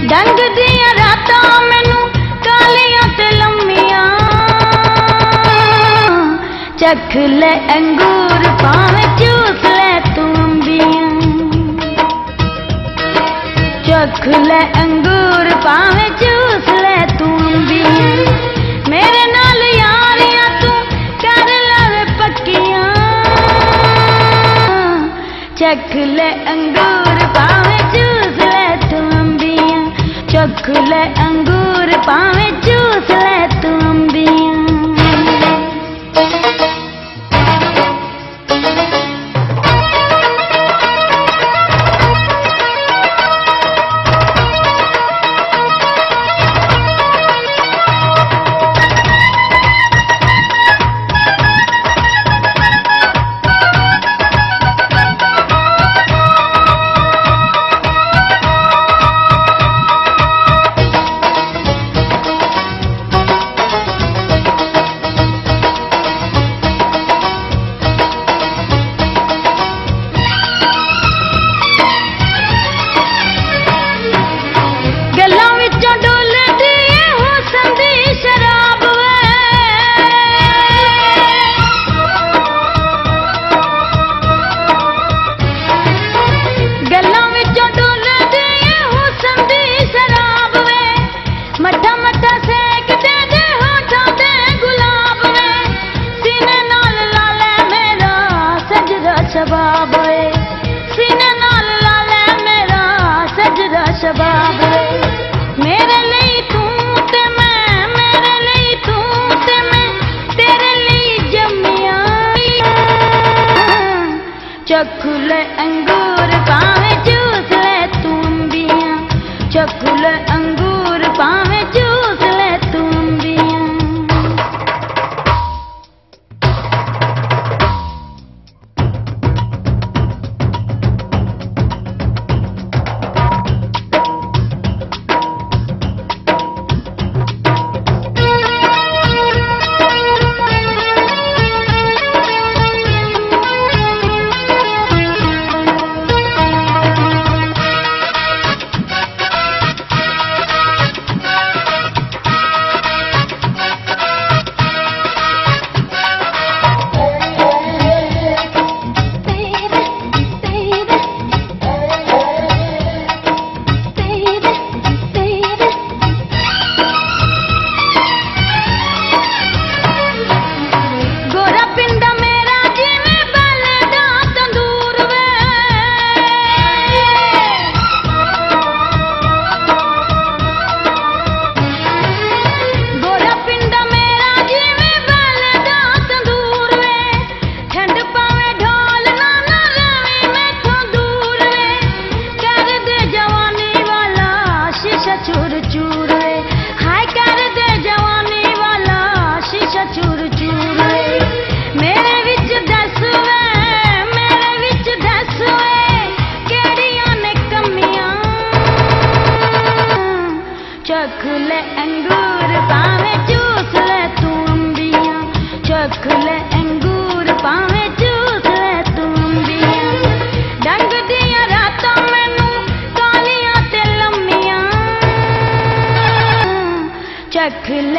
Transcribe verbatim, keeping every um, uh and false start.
डंग दियां रातां मैनू कालियां ते लम्मियां, चख ले अंगूर भावें चूस ले तू अंबियां, चख ले अंगूर भावें चूस ले तू अंबियां, मेरे नाल यारियां तू कर लवे पक्कियां, चख ले अंगूर भावें चूस ले तू अंबियां, चख ले अंगूर भावें चूस ले तू अंबियां। शबाब वे सीने नाल ला ले मेरा सजदा शबाब वे, मेरे लिए तू ते मैं, मेरे लिए तू ते मैं, तेरे लिए जम्मिया, चख ले अंगूर भावें चूस ले तू अंबियां, चख ले अंगूर भावें चूस ले तू अंबियां। चूर चूर वे हाय कर दे जवानी वाला शीशा चूर चूर वे, मेरे विच दस वे, मेरे विच दस वे केड़ियां ने कमियां, चख ले अंगूर भावें चूस ले तू अंबियां, चख ले अंगूर भावें चूस ले तू अंबियां, डंग दियां रातां मैनू कालियां ते लम्मियां, चख